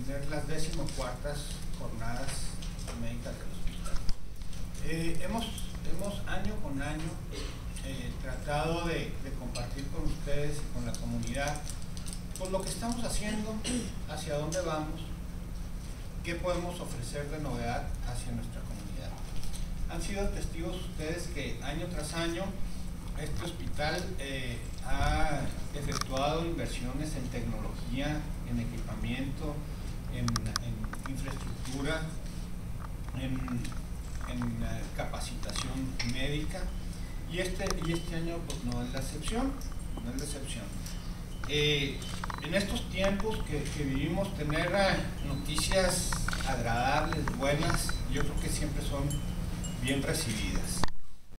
atender las 14ª jornadas médicas del hospital. Hemos año con año tratado de compartir con ustedes y con la comunidad pues, lo que estamos haciendo, hacia dónde vamos, qué podemos ofrecer de novedad hacia nuestra comunidad. Han sido testigos ustedes que año tras año este hospital ha efectuado inversiones en tecnología, en equipamiento, en infraestructura, en capacitación médica, y este año pues no es la excepción. En estos tiempos que vivimos, tener noticias agradables, buenas, yo creo que siempre son bien recibidas.